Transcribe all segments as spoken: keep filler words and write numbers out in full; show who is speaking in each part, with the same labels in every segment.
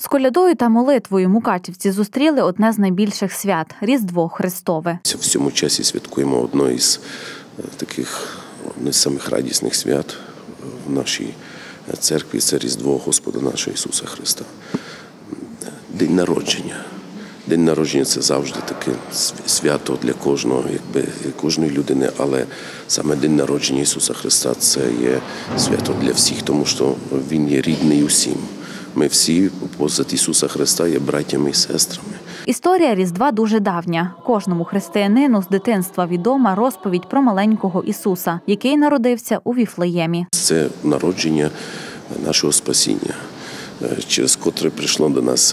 Speaker 1: колядою та молитвою мукачівці зустріли одне з найбільших свят – Різдво Христове.
Speaker 2: В цьому часі святкуємо одне із таких, одне з самих радісних свят в нашій церкві – це Різдво Господа нашого Ісуса Христа. День народження. День народження – це завжди таке свято для кожного, якби, кожної людини, але саме День народження Ісуса Христа – це є свято для всіх, тому що Він є рідний усім. Ми всі, позад Ісуса Христа, є братями і сестрами.
Speaker 1: Історія Різдва дуже давня. Кожному християнину з дитинства відома розповідь про маленького Ісуса, який народився у Віфлеємі.
Speaker 2: Це народження нашого спасіння, через котре прийшло до нас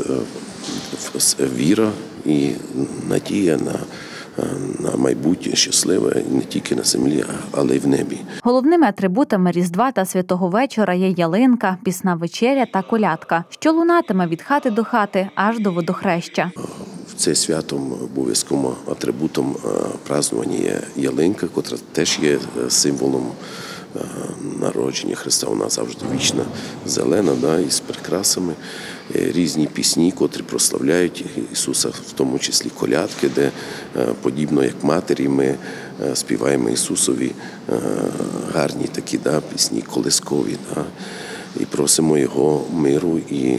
Speaker 2: віра і надія на на майбутнє щасливе не тільки на землі, але й в небі.
Speaker 1: Головними атрибутами Різдва та Святого Вечора є ялинка, пісна вечеря та колядка, що лунатиме від хати до хати аж до водохреща.
Speaker 2: Це святом обов'язковим атрибутом празднування є ялинка, котра теж є символом народження Христа. Вона завжди вічна, зелена, да, із прикрасами. Різні пісні, котрі прославляють Ісуса, в тому числі колядки, де подібно як матері ми співаємо Ісусові гарні такі, да, пісні колискові, да, і просимо Його миру і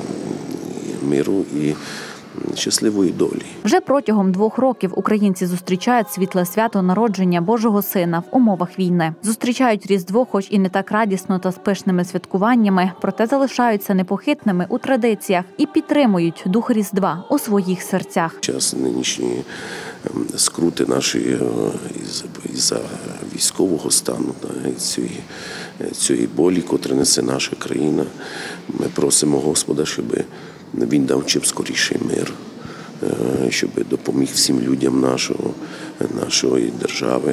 Speaker 2: миру і щасливої долі.
Speaker 1: Вже протягом двох років українці зустрічають світле свято народження Божого Сина в умовах війни. Зустрічають Різдво, хоч і не так радісно та з пишними святкуваннями, проте залишаються непохитними у традиціях і підтримують дух Різдва у своїх серцях.
Speaker 2: Час нинішньої скрути нашої із-за військового стану, цієї, цієї болі, котру несе наша країна. Ми просимо Господа, щоб Він дав чим скоріший мир, щоб допоміг всім людям нашого, нашої держави,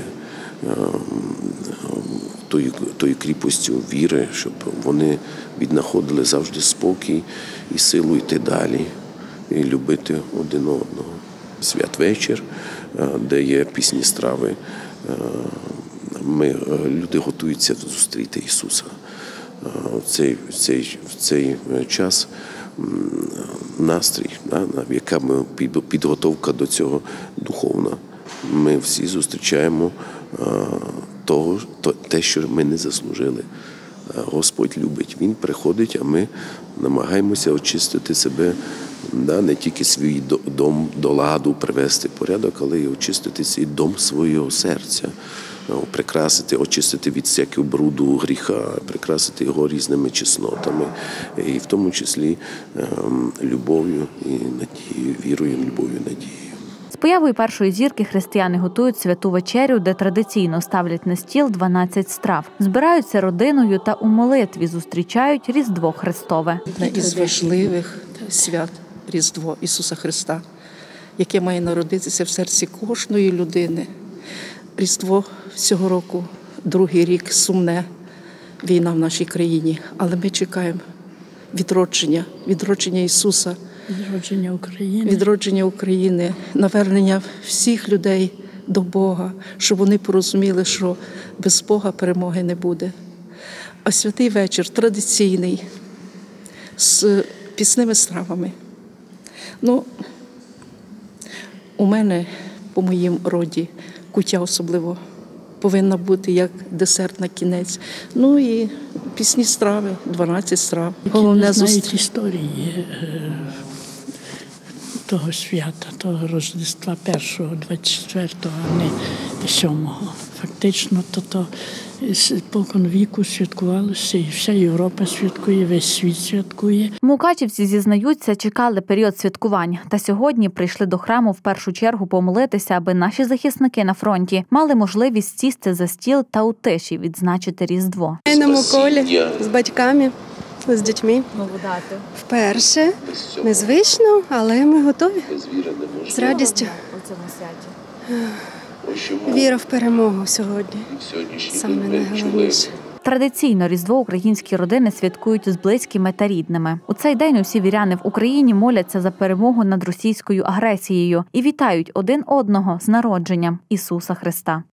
Speaker 2: тою, тою кріпостю віри, щоб вони віднаходили завжди спокій і силу йти далі, і любити один одного. Святвечір, де є пісні страви, ми, люди готуються зустріти Ісуса. В цей, в цей, в цей час настрій, яка підготовка до цього духовна. Ми всі зустрічаємо того, те, що ми не заслужили. Господь любить, Він приходить, а ми намагаємося очистити себе, не тільки свій дом до ладу привести в порядок, але й очистити цей дом свого серця. Прикрасити, очистити від всякого бруду, гріха, прикрасити його різними чеснотами, і в тому числі любов'ю і надією, вірою, любов'ю, надією.
Speaker 1: З появою першої зірки християни готують святу вечерю, де традиційно ставлять на стіл дванадцять страв. Збираються родиною та у молитві зустрічають Різдво Христове.
Speaker 3: Одне із важливих свят – Різдво Ісуса Христа, яке має народитися в серці кожної людини. Різдво цього року, другий рік, сумне, війна в нашій країні, але ми чекаємо відродження, відродження Ісуса,
Speaker 4: відродження України,
Speaker 3: відродження України, навернення всіх людей до Бога, щоб вони порозуміли, що без Бога перемоги не буде. А святий вечір традиційний, з пісними стравами. Ну, у мене, по моїм роді, куття особливо повинна бути як десерт на кінець. Ну і пісні страви, дванадцять страв.
Speaker 4: Головне знають історії того свята, того Рождества першого, двадцять четвертого, а не сьомого. Фактично, то то спокон віку святкувалося, і вся Європа святкує, весь світ святкує.
Speaker 1: Мукачівці, зізнаються, чекали період святкувань. Та сьогодні прийшли до храму в першу чергу помолитися, аби наші захисники на фронті мали можливість сісти за стіл та у тиші відзначити Різдво.
Speaker 5: На Миколі з батьками, з дітьми. Вперше, незвично, але ми готові. З радістю. Віра в перемогу сьогодні. Саме найголовніше.
Speaker 1: Традиційно Різдво українські родини святкують з близькими та рідними. У цей день усі віряни в Україні моляться за перемогу над російською агресією і вітають один одного з народженням Ісуса Христа.